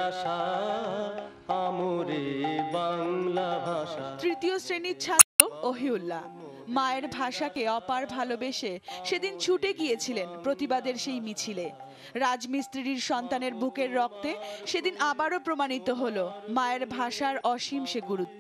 আশা আমরে বাংলা ভাষা। তৃতীয় শ্রেণীর ছাত্র ওহিউল্লাহ মায়ের ভাষাকে অপার ভালোবেসে সেদিন ছুটে গিয়েছিলেন প্রতিবাদের সেই মিছিলে। রাজমিস্ত্রির সন্তানের বুকের রক্তে সেদিন আবারও প্রমাণিত হলো মায়ের ভাষার অসীম সে গুরুত্ব।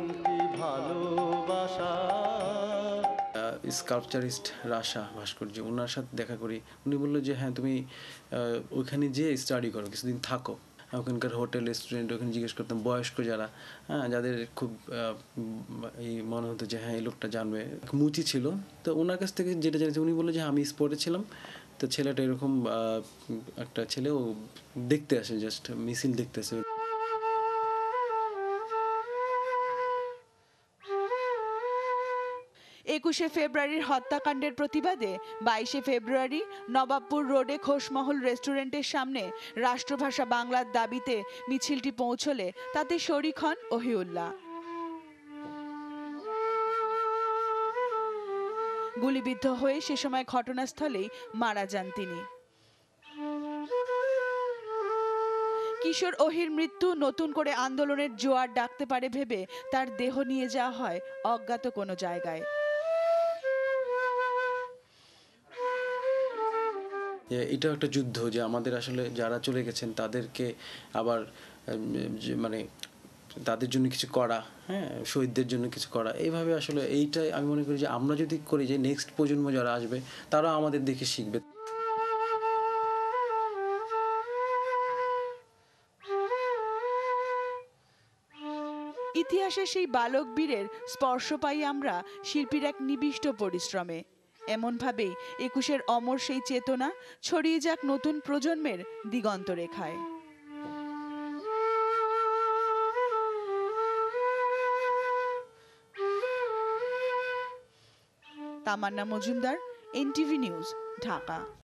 স্কাল্পচারিস্ট রাশা ভাস্কর্য, ওনার সাথে দেখা করি। উনি বললো যে হ্যাঁ তুমি ওইখানে যেয়ে স্টাডি করো, কিছুদিন থাকো। ওখানকার হোটেল রেস্টুরেন্ট ওখানে জিজ্ঞেস করতাম বয়স্ক যারা, হ্যাঁ, যাদের খুব এই মনে হতো যে হ্যাঁ এই লোকটা জানবে, মুচি ছিল। তো ওনার কাছ থেকে যেটা জেনেছি, উনি বললো যে আমি স্পোর্টে ছিলাম। তো ছেলেটা এরকম একটা ছেলে, ও দেখতে আসে, জাস্ট মিছিল দেখতে আসে। ২১শে ফেব্রুয়ারির হত্যাকাণ্ডের প্রতিবাদে ২২শে ফেব্রুয়ারি নবাবপুর রোডে খোশমহল রেস্টুরেন্টের সামনে রাষ্ট্রভাষা বাংলার দাবিতে মিছিলটি পৌঁছলে তাতে শরিক হন ওহিউল্লাহ। গুলিবিদ্ধ হয়ে সে সময় ঘটনাস্থলেই মারা যান তিনি। কিশোর ওহির মৃত্যু নতুন করে আন্দোলনের জোয়ার ডাকতে পারে ভেবে তার দেহ নিয়ে যাওয়া হয় অজ্ঞাত কোনো জায়গায়। এটাও একটা যুদ্ধ, যে আমাদের আসলে যারা চলে গেছেন তাদেরকে আবার মানে তাদের জন্য কিছু করা, হ্যাঁ, শহীদদের জন্য কিছু করা। এইভাবে আসলে এইটাই আমি মনে করি যে আমরা যদি করি, যে নেক্সট প্রজন্ম যারা আসবে তারাও আমাদের দেখে শিখবে। ইতিহাসের সেই বালক বীরের স্পর্শ পাই আমরা শিল্পীর এক নিবিষ্ট পরিশ্রমে। এমনভাবেই ২১-এর অমর সেই চেতনা ছড়িয়ে যাক নতুন প্রজন্মের দিগন্ত রেখায়। Tamanna Majumdar, NTV news, Dhaka.